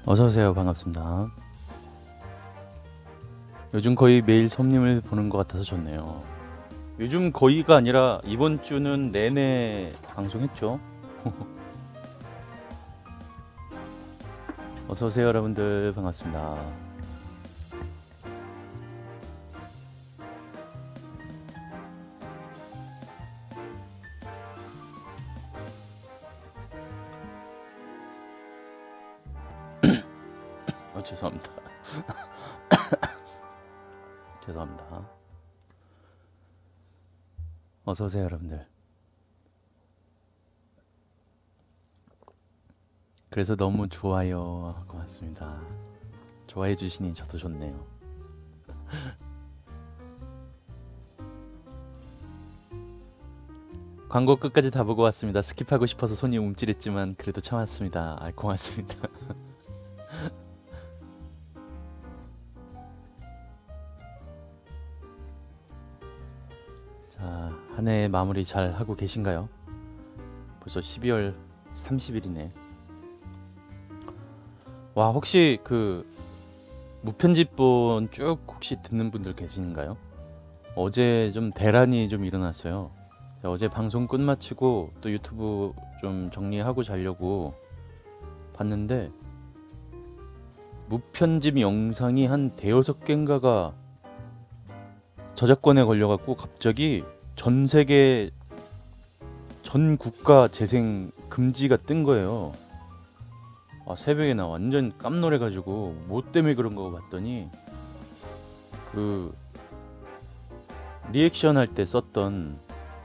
어서오세요. 반갑습니다. 요즘 거의 매일 손님을 보는 것 같아서 좋네요. 요즘 거의가 아니라 이번 주는 내내 방송했죠. 어서오세요 여러분들. 반갑습니다. 죄송합니다. 죄송합니다. 어서오세요 여러분들. 그래서 너무 좋아요. 고맙습니다. 좋아해 주시니 저도 좋네요. 광고 끝까지 다 보고 왔습니다. 스킵하고 싶어서 손이 움찔했지만 그래도 참았습니다. 고맙습니다. 자, 한 해 마무리 잘 하고 계신가요? 벌써 12월 30일이네. 와, 혹시 그 무편집본 쭉 혹시 듣는 분들 계신가요? 어제 좀 대란이 좀 일어났어요. 제가 어제 방송 끝마치고 또 유튜브 좀 정리하고 자려고 봤는데 무편집 영상이 한 대여섯 개인가가 저작권에 걸려갖고 갑자기 전 세계 전 국가 재생 금지가 뜬 거예요. 새벽에 나 완전 깜놀해가지고 뭐 때문에 그런 거 봤더니 그 리액션 할 때 썼던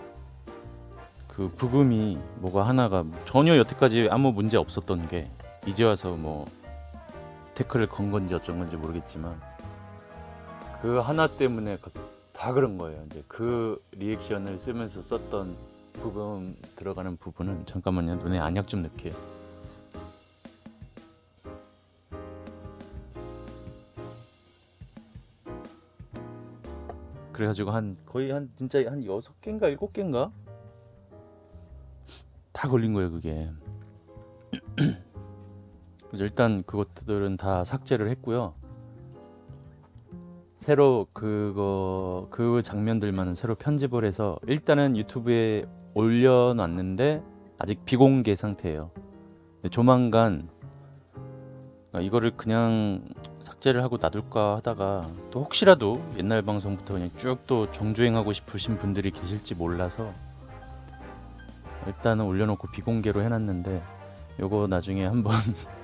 그 부금이 뭐가 하나가 전혀 여태까지 아무 문제 없었던 게 이제 와서 뭐 태클을 건 건지 어쩐 건지 모르겠지만 그 하나 때문에 다 그런 거예요. 이제 그 리액션을 쓰면서 썼던 부금 들어가는 부분은 잠깐만요. 눈에 안약 좀 넣게요. 그래가지고 거의 진짜 한 6개인가 7개인가 다 걸린 거예요 그게. 그래서 일단 그것들은 다 삭제를 했고요. 새로 그 장면들만은 새로 편집을 해서 일단은 유튜브에 올려놨는데 아직 비공개 상태예요. 조만간 이거를 그냥 삭제를 하고 놔둘까 하다가 또 혹시라도 옛날 방송부터 그냥 쭉 또 정주행하고 싶으신 분들이 계실지 몰라서 일단은 올려놓고 비공개로 해놨는데 요거 나중에 한번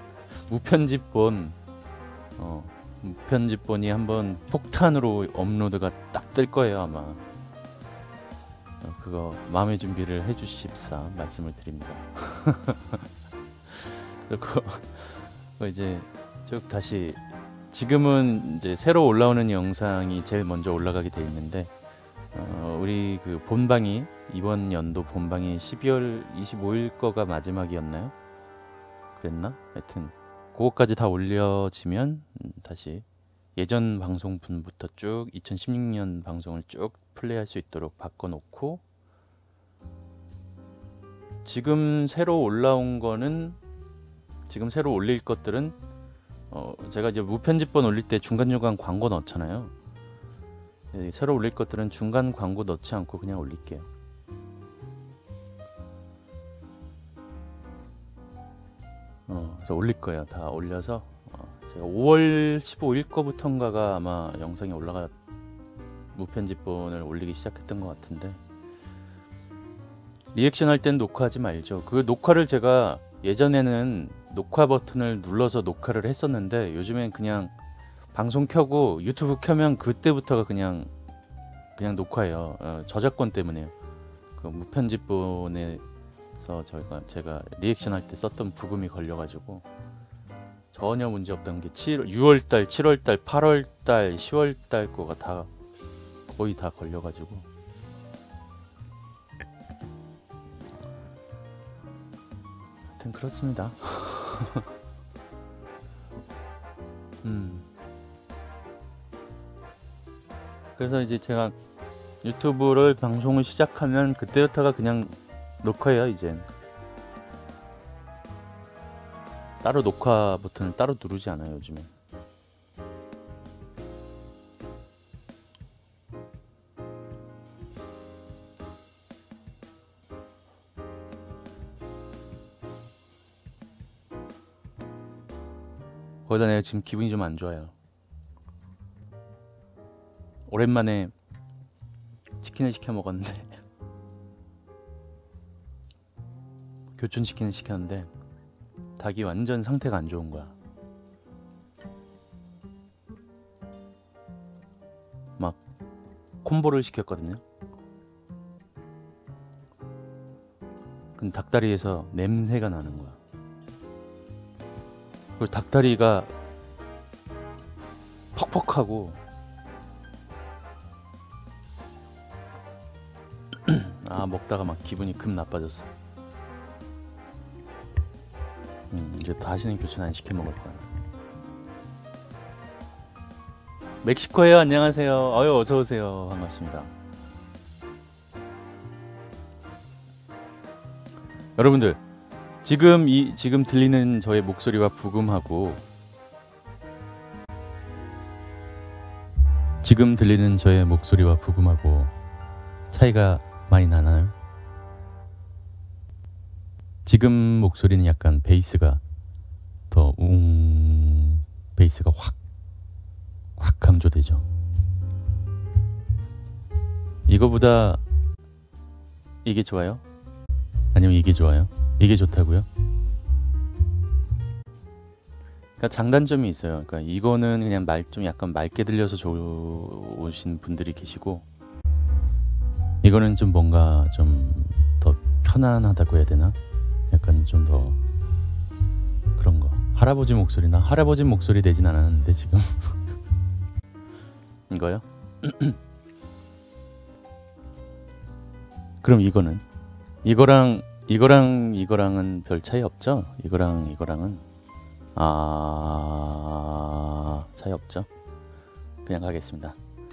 무편집본이 한번 폭탄으로 업로드가 딱 뜰 거예요 아마. 그거 마음의 준비를 해주십사 말씀을 드립니다. 그거 이제 쭉 다시 지금은 이제 새로 올라오는 영상이 제일 먼저 올라가게 돼 있는데 우리 그 본방이 이번 연도 본방이 12월 25일 거가 마지막이었나요? 그랬나? 하여튼 그거까지 다 올려지면 다시 예전 방송분부터 쭉 2016년 방송을 쭉 플레이할 수 있도록 바꿔놓고 지금 새로 올라온 거는 지금 새로 올릴 것들은 제가 이제 무편집본 올릴 때 중간중간 광고 넣잖아요. 새로 올릴 것들은 중간 광고 넣지 않고 그냥 올릴게요. 그래서 올릴 거예요. 다 올려서 제가 5월 15일 거부터인가가 아마 영상이 무편집본을 올리기 시작했던 것 같은데 리액션 할 땐 녹화하지 말죠. 그 녹화를 제가 예전에는 녹화 버튼을 눌러서 녹화를 했었는데 요즘엔 그냥 방송 켜고 유튜브 켜면 그때부터가 그냥 녹화예요. 저작권 때문에요. 그 무편집본에서 제가 리액션 할 때 썼던 부금이 걸려가지고 전혀 문제 없던 게 6월달, 7월달, 8월달, 10월달 거가 다 거의 다 걸려가지고 하여튼 그렇습니다. 그래서 이제 제가 유튜브를 방송을 시작하면 그때부터가 그냥 녹화예요 이젠. 따로 녹화 버튼을 따로 누르지 않아요 요즘에. 거기다 내가 지금 기분이 좀 안 좋아요. 오랜만에 치킨을 시켜 먹었는데 교촌 치킨을 시켰는데 닭이 완전 상태가 안 좋은 거야. 막 콤보를 시켰거든요. 근데 닭다리에서 냄새가 나는 거야. 그리고 닭다리가 퍽퍽하고 아 먹다가 막 기분이 급 나빠졌어. 이제 다시는 교촌 안 시켜 먹을 거야. 멕시코에요. 안녕하세요. 아유 어서 오세요. 반갑습니다. 여러분들 지금 들리는 저의 목소리와 부금하고 지금 들리는 저의 목소리와 부금하고 차이가 많이 나나요? 지금 목소리는 약간 베이스가 더 베이스가 확 강조되죠. 이거보다 이게 좋아요? 아니면 이게 좋아요? 이게 좋다고요? 그러니까 장단점이 있어요. 그러니까 이거는 그냥 좀 약간 맑게 들려서 좋으신 분들이 계시고 이거는 좀 뭔가 좀 더 편안하다고 해야 되나? 약간 좀 더 그런 거. 할아버지 목소리나 할아버지 목소리 내진 않았는데 지금 이거요? 그럼 이거랑은 별 차이 없죠? 이거랑은 차이 없죠? 그냥 가겠습니다.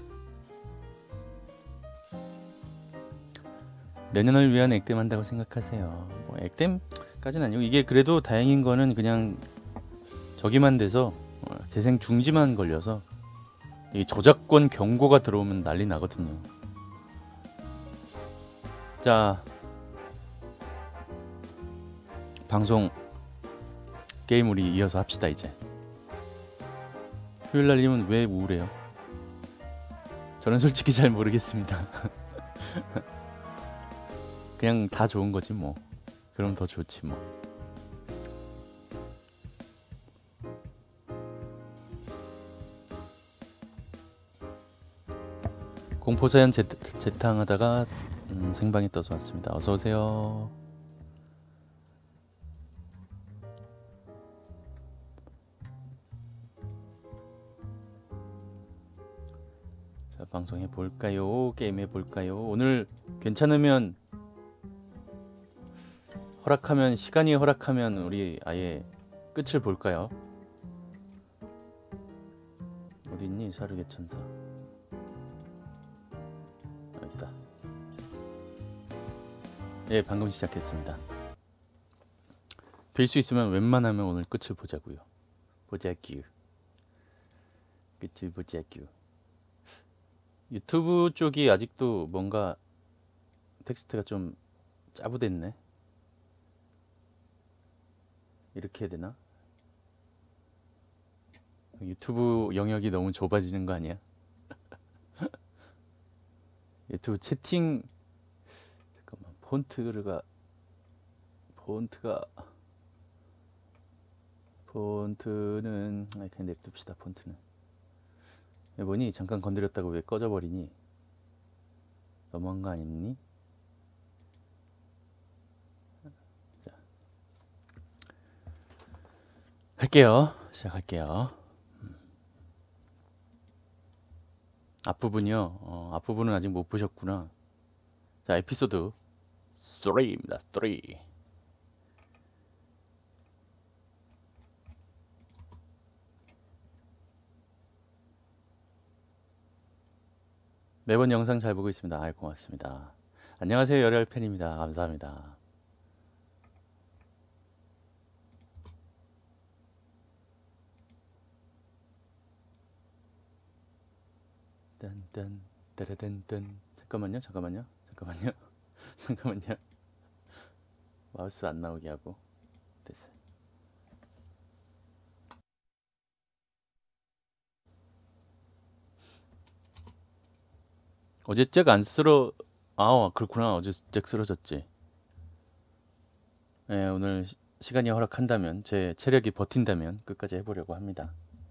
내년을 위한 액땜 한다고 생각하세요. 뭐 액땜까지는 아니고 이게 그래도 다행인 거는 그냥 저기만 돼서 재생 중지만 걸려서 이 저작권 경고가 들어오면 난리 나거든요. 자, 방송 게임 우리 이어서 합시다 이제. 휴일날님은 왜 우울해요? 저는 솔직히 잘 모르겠습니다. 그냥 다 좋은 거지 뭐. 그럼 더 좋지 뭐. 공포사연 재탕하다가 생방에 떠서 왔습니다. 어서 오세요. 자, 방송 해볼까요? 게임 해볼까요? 오늘 괜찮으면 시간이 허락하면 우리 아예 끝을 볼까요? 어디 있니? 사르개천사. 여기 있다. 예, 방금 시작했습니다. 될 수 있으면 웬만하면 오늘 끝을 보자고요. 보자규. 끝을 보자규. 유튜브 쪽이 아직도 뭔가 텍스트가 좀 짜부됐네. 이렇게 해야 되나? 유튜브 영역이 너무 좁아지는 거 아니야? 유튜브 채팅 잠깐만 폰트는 그냥 냅둡시다. 폰트는 뭐니? 잠깐 건드렸다고 왜 꺼져버리니? 너무한 거 아니니? 자, 시작할게요. 앞부분이요. 앞부분은 아직 못 보셨구나. 자, 에피소드 3입니다. 3. 매번 영상 잘 보고 있습니다. 아이, 고맙습니다. 안녕하세요. 열혈 팬입니다. 감사합니다. 딴딴 따라단딴. 잠깐만요. 잠깐만요. 마우스 안 나오게 하고. 됐어요. 어제 잭 안 쓸어. 아, 그렇구나. 어제 잭 쓰러졌지. 네, 오늘 시간이 허락한다면, 제 체력이 버틴다면 끝까지 해보려고 합니다.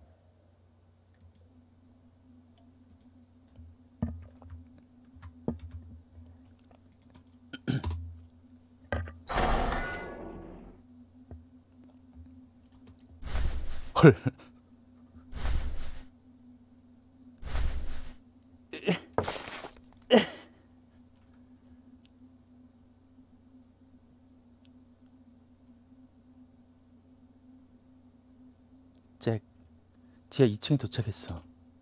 헐. 잭, 지하 2층에 도착했어.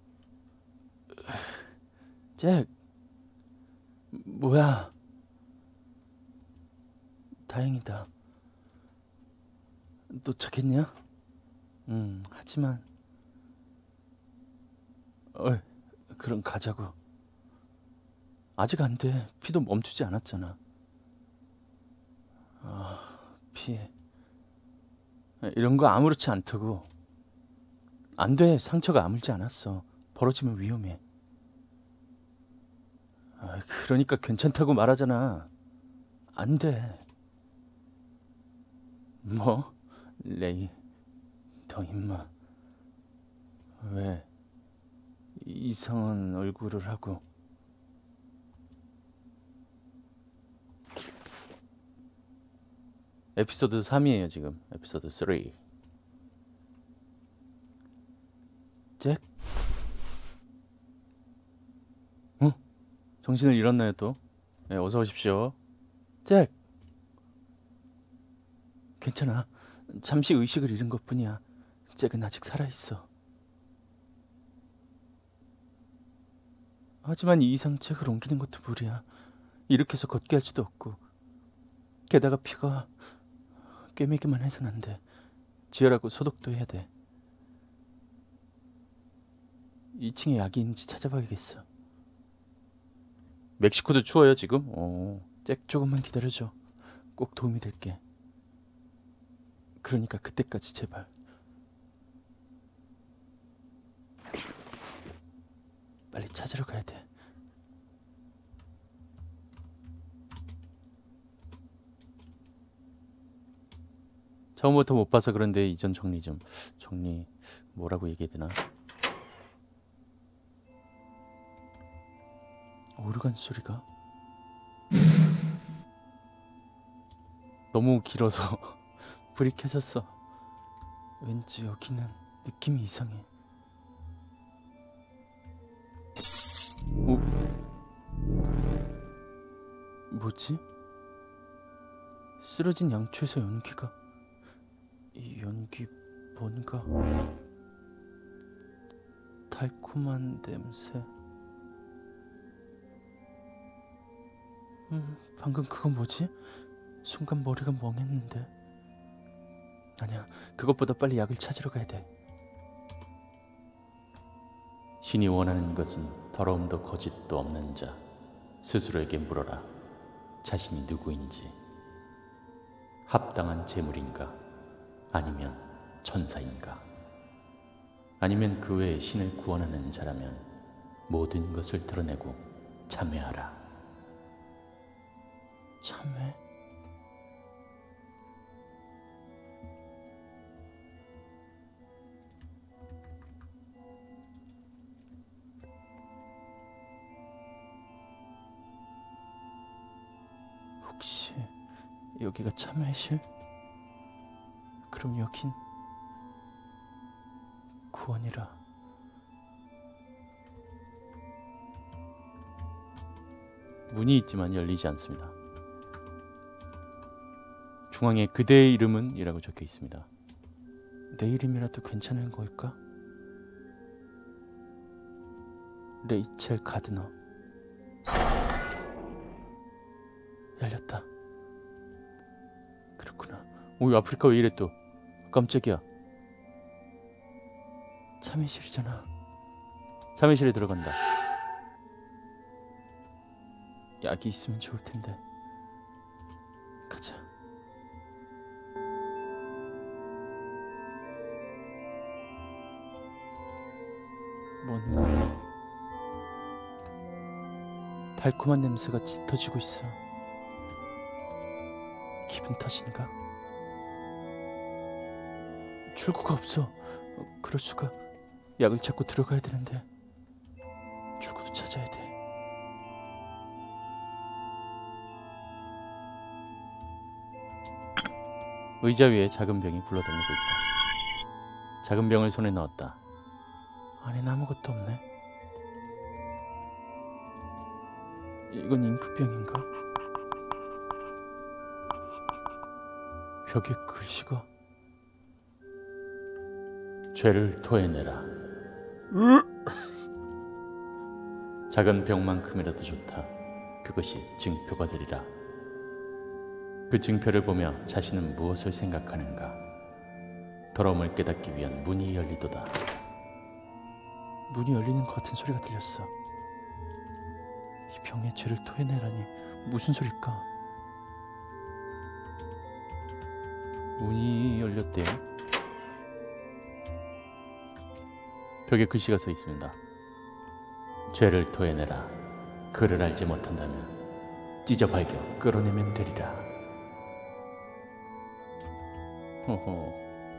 잭, 뭐야? 다행이다. 도착했냐? 하지만, 어이, 그럼 가자고. 아직 안 돼. 피도 멈추지 않았잖아. 피. 이런 거 아무렇지 않다고. 안 돼. 상처가 아물지 않았어. 벌어지면 위험해. 그러니까 괜찮다고 말하잖아. 안 돼. 뭐? 레이, 너 임마. 왜 이상한 얼굴을 하고. 에피소드 3이에요 지금. 에피소드 3. 잭? 어? 정신을 잃었나요 또? 네, 어서 오십시오. 잭! 괜찮아. 잠시 의식을 잃은 것뿐이야. 잭은 아직 살아있어. 하지만 이 이상 잭을 옮기는 것도 무리야. 이렇게 해서 걷게 할 수도 없고. 게다가 피가 꿰매기만 해선 안 돼. 지혈하고 소독도 해야 돼. 2층에 약이 있는지 찾아봐야겠어. 멕시코도 추워요 지금? 잭 조금만 기다려줘. 꼭 도움이 될게. 그러니까 그때까지 제발. 빨리 찾으러 가야 돼. 처음부터 못 봐서 그런데 이전 정리 좀. 정리 뭐라고 얘기해야 되나? 오르간 소리가 너무 길어서 불이 켜졌어. 왠지 여기는 느낌이 이상해. 오, 뭐지? 쓰러진 양초에서 연기가. 이 연기 뭔가 달콤한 냄새. 방금 그건 뭐지? 순간 머리가 멍했는데. 아니야, 그것보다 빨리 약을 찾으러 가야 돼. 신이 원하는 것은 더러움도 거짓도 없는 자. 스스로에게 물어라. 자신이 누구인지. 합당한 재물인가? 아니면 천사인가? 아니면 그 외에 신을 구원하는 자라면 모든 것을 드러내고 참회하라. 참회? 혹시 여기가 참회실? 그럼 여긴 구원이라. 문이 있지만 열리지 않습니다. 중앙에 그대의 이름은? 이라고 적혀 있습니다. 내 이름이라도 괜찮은 걸까? 레이첼 가드너. 열렸다. 그렇구나. 오, 아프리카 왜 이래 또. 깜짝이야. 참회실이잖아. 참회실에 들어간다. 약이 있으면 좋을 텐데. 가자. 뭔가 달콤한 냄새가 짙어지고 있어. 기분 탓인가? 출구가 없어. 그럴 수가. 약을 찾고 들어가야 되는데 출구도 찾아야 돼. 의자 위에 작은 병이 굴러다니고 있다. 작은 병을 손에 넣었다. 안엔 아무것도 없네. 이건 잉크병인가? 벽에 글씨가. 죄를 토해내라. 작은 병만큼이라도 좋다. 그것이 증표가 되리라. 그 증표를 보며 자신은 무엇을 생각하는가. 더러움을 깨닫기 위한 문이 열리도다. 문이 열리는 것 같은 소리가 들렸어. 이 병에 죄를 토해내라니 무슨 소릴까? 문이 열렸대요. 벽에 글씨가 써 있습니다. 죄를 토해내라. 그를 알지 못한다면 찢어 발겨 끌어내면 되리라. 호호.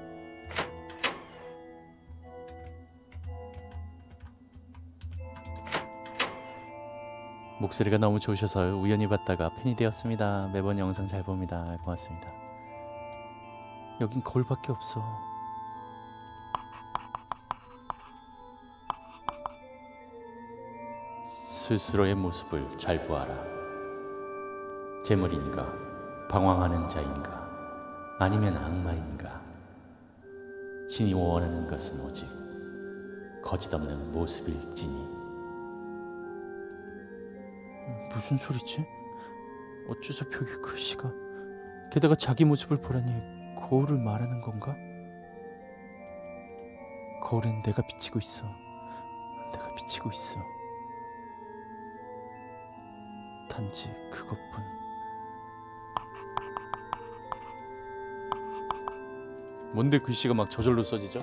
목소리가 너무 좋으셔서 우연히 봤다가 팬이 되었습니다. 매번 영상 잘 봅니다. 고맙습니다. 여긴 거울밖에 없어. 스스로의 모습을 잘 보아라. 재물인가? 방황하는 자인가? 아니면 악마인가? 신이 원하는 것은 오직 거짓없는 모습일지니. 무슨 소리지? 어째서 벽에 글씨가. 게다가 자기 모습을 보라니 거울을 말하는 건가? 거울엔 내가 비치고 있어. 내가 비치고 있어. 단지 그것뿐. 뭔데 글씨가 막 저절로 써지죠?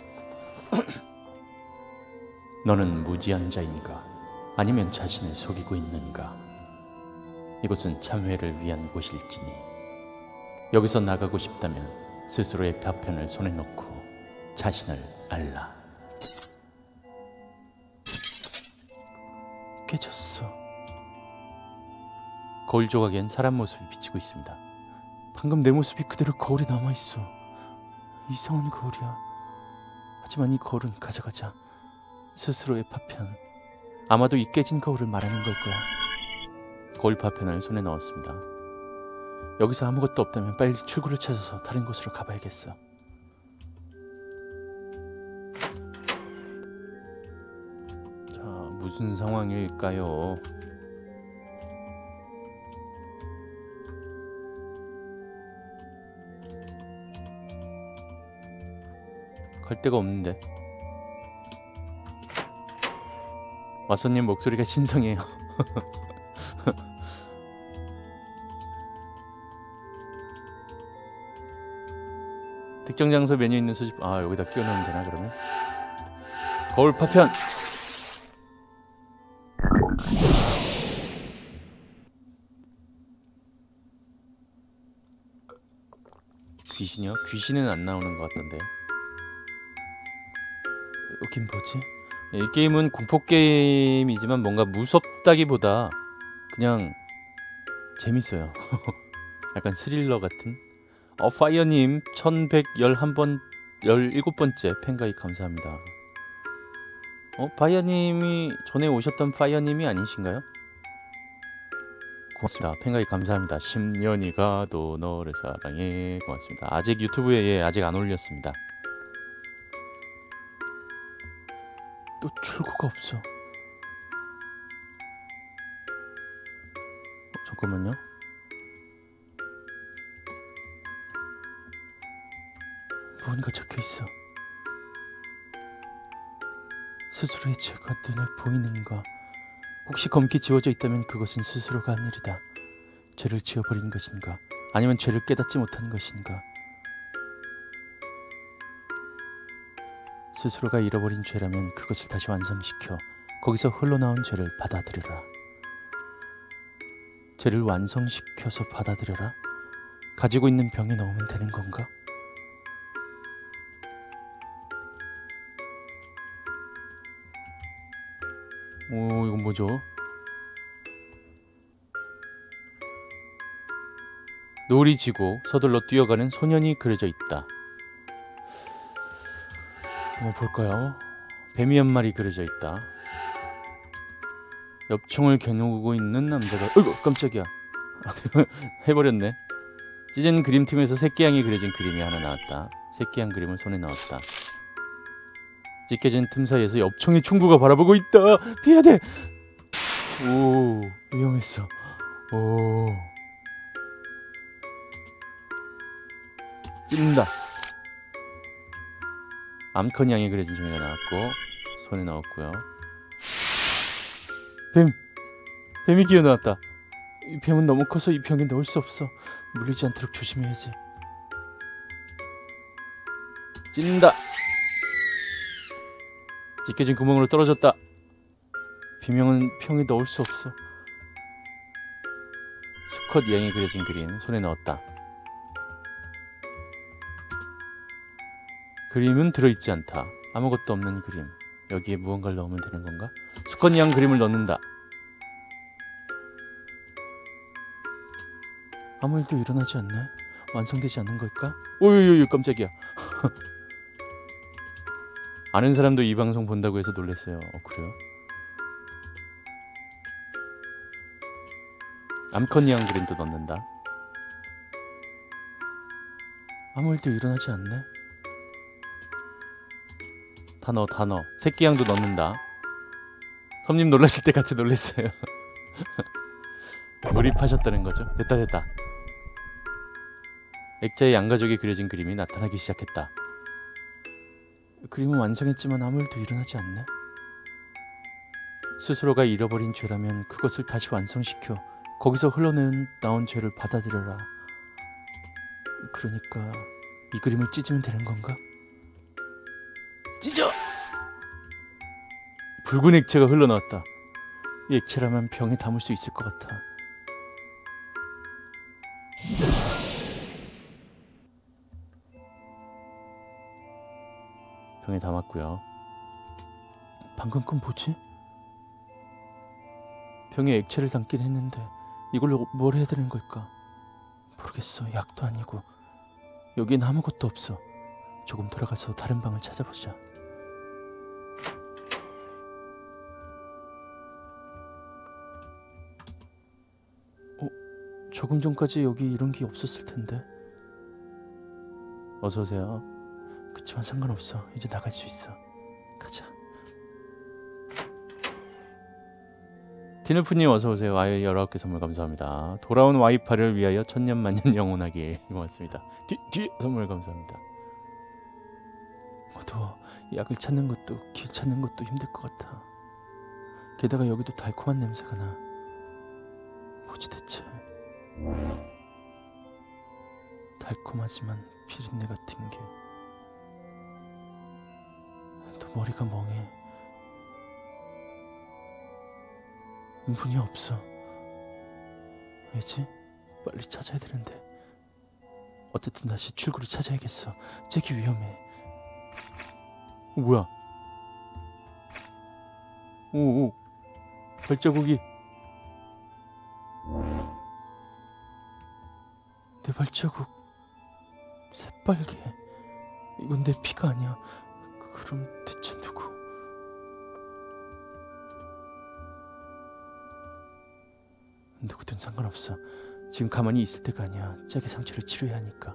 너는 무지한 자인가? 아니면 자신을 속이고 있는가? 이곳은 참회를 위한 곳일지니 여기서 나가고 싶다면 스스로의 파편을 손에 넣고 자신을 알라. 깨졌어. 거울 조각엔 사람 모습이 비치고 있습니다. 방금 내 모습이 그대로 거울에 남아있어. 이상한 거울이야. 하지만 이 거울은 가져가자. 스스로의 파편. 아마도 이 깨진 거울을 말하는 걸 거야. 거울 파편을 손에 넣었습니다. 여기서 아무것도 없다면 빨리 출구를 찾아서 다른 곳으로 가봐야겠어. 자, 무슨 상황일까요? 갈 데가 없는데. 와서님 목소리가 신성해요. 특정 장소 메뉴 있는 수집. 아, 여기다 끼워 넣으면 되나 그러면? 거울 파편. 귀신이요? 귀신은 안 나오는 것 같던데. 여긴 뭐지? 이 게임은 공포 게임이지만 뭔가 무섭다기보다 그냥 재밌어요. 약간 스릴러 같은. 파이어님 1111번 17번째 팬가입 감사합니다. 파이어님이 전에 오셨던 파이어님이 아니신가요? 고맙습니다. 팬가입 감사합니다. 10년이 가도 너를 사랑해. 고맙습니다. 아직 유튜브에 아직 안 올렸습니다. 또 출구가 없어. 잠깐만요. 뭔가 적혀있어. 스스로의 죄가 눈에 보이는가? 혹시 검게 지워져 있다면 그것은 스스로가 한 일이다. 죄를 지어버린 것인가? 아니면 죄를 깨닫지 못한 것인가? 스스로가 잃어버린 죄라면 그것을 다시 완성시켜 거기서 흘러나온 죄를 받아들여라. 죄를 완성시켜서 받아들여라? 가지고 있는 병에 넣으면 되는 건가? 오, 이건 뭐죠? 노을이 지고 서둘러 뛰어가는 소년이 그려져 있다. 한번 볼까요? 뱀이 한 마리 그려져 있다. 엽총을 겨누고 있는 남자가, 어이구 깜짝이야. 해버렸네. 찢은 그림팀에서 새끼양이 그려진 그림이 하나 나왔다. 새끼양 그림을 손에 넣었다. 찢겨진 틈 사이에서 엽총의 총구가 바라보고 있다. 피해야 돼. 오, 위험했어. 오, 찢는다. 암컷 양이 그려진 종이가 나왔고 손에 넣었고요. 뱀이 기어 나왔다. 이 뱀은 너무 커서 이 병에 넣을 수 없어. 물리지 않도록 조심해야지. 찢는다. 찢겨진 구멍으로 떨어졌다. 비명은 병에 넣을 수 없어. 수컷 양이 그려진 그림 손에 넣었다. 그림은 들어있지 않다. 아무것도 없는 그림. 여기에 무언가를 넣으면 되는 건가? 수컷 양 그림을 넣는다. 아무 일도 일어나지 않네. 완성되지 않는 걸까? 오유유유 깜짝이야. 아는 사람도 이 방송 본다고 해서 놀랐어요. 그래요? 암컷 양 그림도 넣는다. 아무 일도 일어나지 않네. 다 넣어. 새끼 양도 넣는다. 섬님 놀라실 때 같이 놀랐어요. 몰입하셨다는 거죠. 됐다. 액자의 양가족이 그려진 그림이 나타나기 시작했다. 그림은 완성했지만 아무 일도 일어나지 않네. 스스로가 잃어버린 죄라면 그것을 다시 완성시켜 거기서 흘러나온 죄를 받아들여라. 그러니까 이 그림을 찢으면 되는 건가? 찢어! 붉은 액체가 흘러나왔다. 이 액체라면 병에 담을 수 있을 것 같아. 병에 담았고요. 방금 건 뭐지? 병에 액체를 담긴 했는데 이걸로 뭘 해야 되는 걸까? 모르겠어. 약도 아니고 여기엔 아무것도 없어. 조금 돌아가서 다른 방을 찾아보자. 조금 전까지 여기 이런 게 없었을 텐데. 어서 오세요. 그치만 상관없어. 이제 나갈 수 있어. 가자. 티누프님 어서 오세요. 아유 19개 선물 감사합니다. 돌아온 와이파를 위하여 천년만년 영원하게. 고맙습니다. 뒤 선물 감사합니다. 어두워. 약을 찾는 것도 길 찾는 것도 힘들 것 같아. 게다가 여기도 달콤한 냄새가 나. 뭐지 대체? 달콤하지만 비린내 같은 게. 또 머리가 멍해. 문이 없어. 왜지? 빨리 찾아야 되는데. 어쨌든 다시 출구를 찾아야겠어. 저기 위험해. 뭐야? 오, 발자국이. 내 발자국 새빨개. 이건 내 피가 아니야. 그럼 대체 누구? 누구든 상관없어. 지금 가만히 있을 때가 아니야. 짝의 상처를 치료해야 하니까.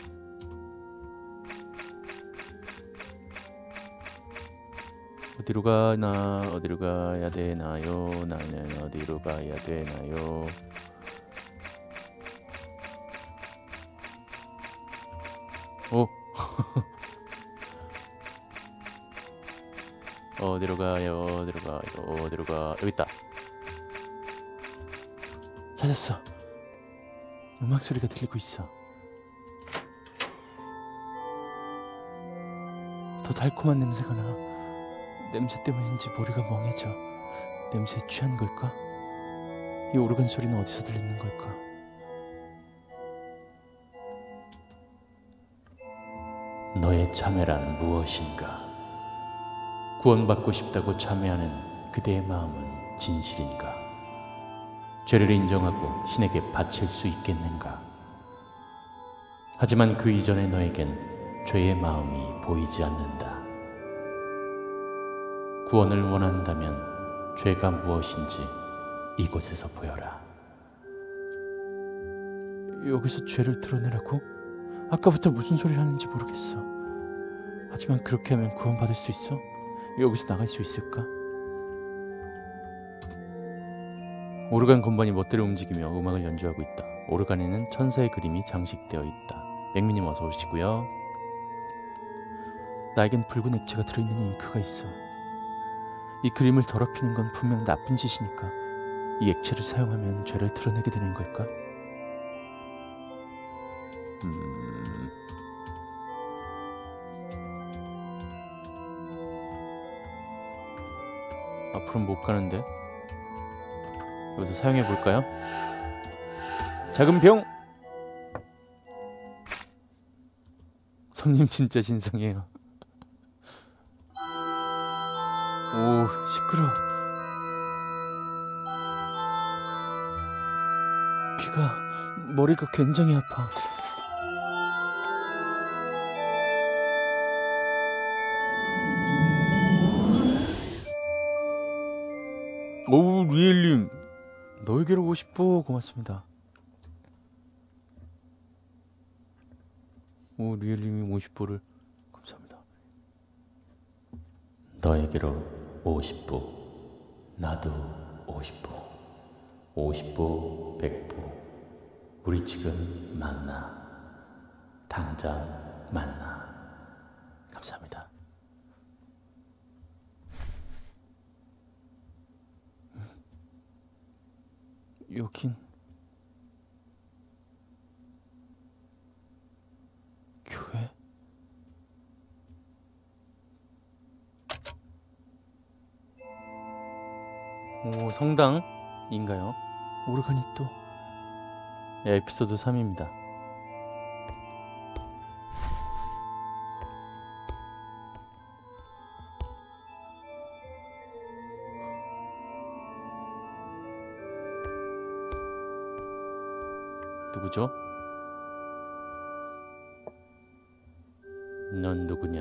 어디로 가나? 어디로 가야 되나요? 나는 어디로 가야 되나요? 어디로 가요? 어디로 가? 여기 있다. 찾았어. 음악 소리가 들리고 있어. 더 달콤한 냄새가 나. 냄새 때문인지 머리가 멍해져. 냄새에 취한 걸까? 이 오르간 소리는 어디서 들리는 걸까? 너의 참회란 무엇인가? 구원받고 싶다고 참회하는 그대의 마음은 진실인가? 죄를 인정하고 신에게 바칠 수 있겠는가? 하지만 그 이전의 너에겐 죄의 마음이 보이지 않는다. 구원을 원한다면 죄가 무엇인지 이곳에서 보여라. 여기서 죄를 드러내라고? 아까부터 무슨 소리를 하는지 모르겠어. 하지만 그렇게 하면 구원받을 수 있어? 여기서 나갈 수 있을까? 오르간 건반이 멋대로 움직이며 음악을 연주하고 있다. 오르간에는 천사의 그림이 장식되어 있다. 맥미님 어서 오시고요. 나에겐 붉은 액체가 들어있는 잉크가 있어. 이 그림을 더럽히는 건 분명 나쁜 짓이니까 이 액체를 사용하면 죄를 드러내게 되는 걸까? 앞으로는 못 가는데 여기서 사용해 볼까요? 작은 병! 성님 진짜 신성해요. 오, 시끄러. 머리가 굉장히 아파. 오우, 리엘님 너에게로 50보 고맙습니다. 오, 리엘님이 50보를 감사합니다. 너에게로 50보, 나도 50보, 50보, 100보. 우리 지금 만나. 당장 만나. 감사합니다. 여긴 교회? 오, 성당인가요? 오르간이 또 에피소드 3입니다. 누구죠? 넌 누구냐?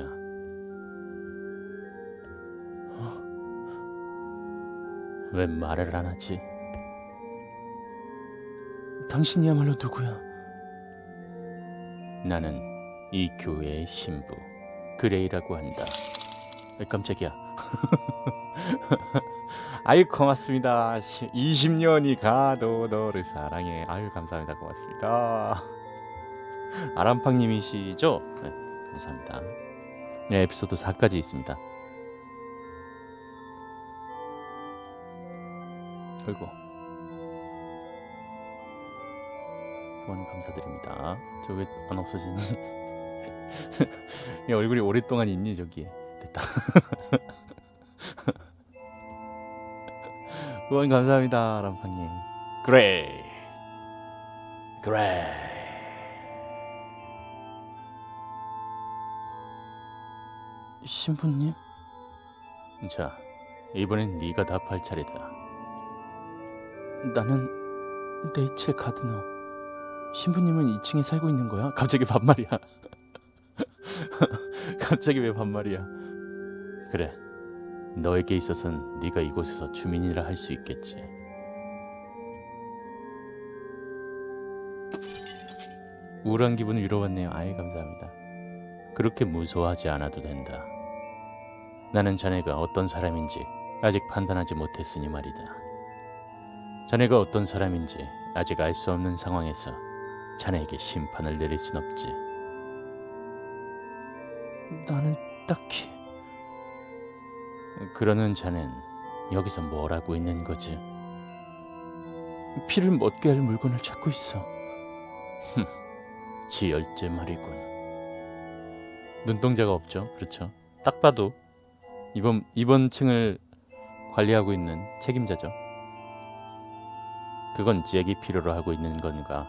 왜 말을 안 하지? 당신이야말로 누구야? 나는 이 교회의 신부 그레이라고 한다. 깜짝이야. 아유, 고맙습니다. 20년이 가도 너를 사랑해. 아유, 감사합니다. 고맙습니다. 아람팡님이시죠? 네, 감사합니다. 네, 에피소드 4까지 있습니다. 아이고, 후원 감사드립니다. 저 왜 안 없어지니? 야, 얼굴이 오랫동안 있니 저기? 됐다. 후원 감사합니다, 람팡님. 그래. 신부님? 자, 이번엔 네가 답할 차례다. 나는 레이첼 가드너. 신부님은 2층에 살고 있는 거야? 갑자기 반말이야. 갑자기 왜 반말이야? 그래, 너에게 있어선 네가 이곳에서 주민이라 할 수 있겠지. 우울한 기분을 위로받네요. 아이, 감사합니다. 그렇게 무서워하지 않아도 된다. 나는 자네가 어떤 사람인지 아직 판단하지 못했으니 말이다. 자네가 어떤 사람인지 아직 알 수 없는 상황에서 자네에게 심판을 내릴 순 없지. 나는 딱히... 그러는 자넨 여기서 뭘 하고 있는 거지? 피를 멎게 할 물건을 찾고 있어. 지열제 말이군. 눈동자가 없죠. 그렇죠. 딱 봐도 이번 층을 관리하고 있는 책임자죠. 그건 잭이 필요로 하고 있는 건가?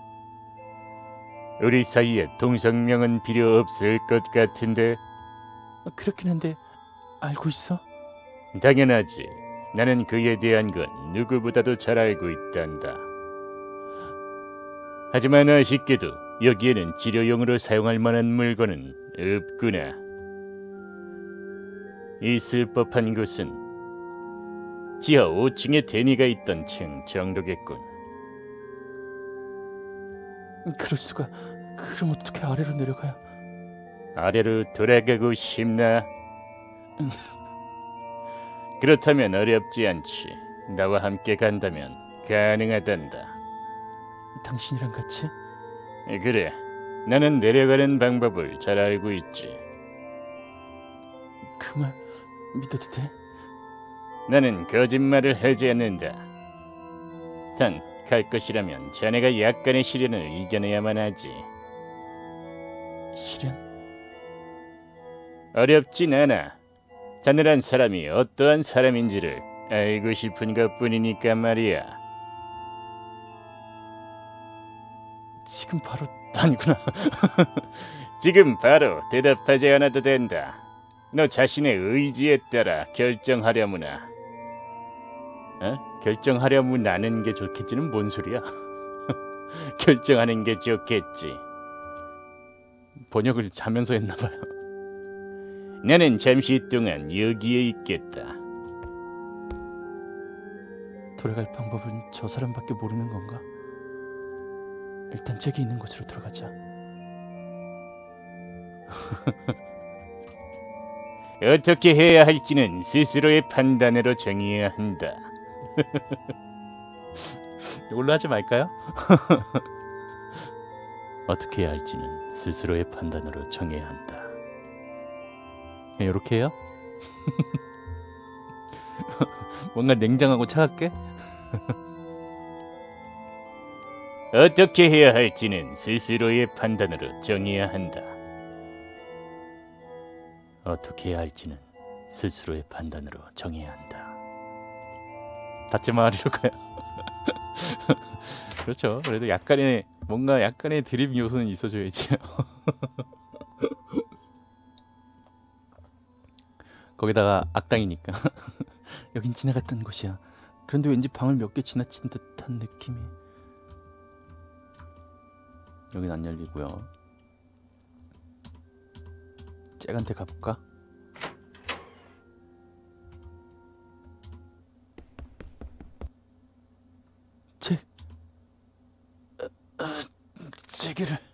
우리 사이에 동성명은 필요 없을 것 같은데. 그렇긴 한데 알고 있어? 당연하지. 나는 그에 대한 건 누구보다도 잘 알고 있단다. 하지만 아쉽게도 여기에는 치료용으로 사용할 만한 물건은 없구나. 있을 법한 곳은 지하 5층에 데니가 있던 층 정도겠군. 그럴 수가. 그럼 어떻게 아래로 내려가요? 아래로 돌아가고 싶나? 그렇다면 어렵지 않지. 나와 함께 간다면 가능하단다. 당신이랑 같이? 그래, 나는 내려가는 방법을 잘 알고 있지. 그 말 믿어도 돼? 나는 거짓말을 하지 않는다. 단, 갈 것이라면 자네가 약간의 시련을 이겨내야만 하지. 시련? 어렵진 않아. 자네란 사람이 어떠한 사람인지를 알고 싶은 것뿐이니까 말이야. 지금 바로 아니구나. 지금 바로 대답하지 않아도 된다. 너 자신의 의지에 따라 결정하려무나. 결정하려무나는 게 좋겠지는 뭔 소리야? 결정하는 게 좋겠지. 번역을 자면서 했나봐요. 나는 잠시 동안 여기에 있겠다. 돌아갈 방법은 저 사람밖에 모르는 건가? 일단 잭이 있는 곳으로 들어가자. 어떻게 해야 할지는 스스로의 판단으로 정해야 한다. 이걸로 하지 말까요? 어떻게 해야 할지는 스스로의 판단으로 정해야 한다. 이렇게 해요? 뭔가 냉정하고 차갑게? 어떻게 해야 할지는 스스로의 판단으로 정해야 한다. 어떻게 해야 할지는 스스로의 판단으로 정해야 한다. 닫지 마리로 가요. 그렇죠. 그래도 뭔가 약간의 드립 요소는 있어줘야지. 거기다가 악당이니까. 여긴 지나갔던 곳이야. 그런데 왠지 방을 몇 개 지나친 듯한 느낌이. 여긴 안 열리고요. 잭한테 가볼까? 잭. 잭이를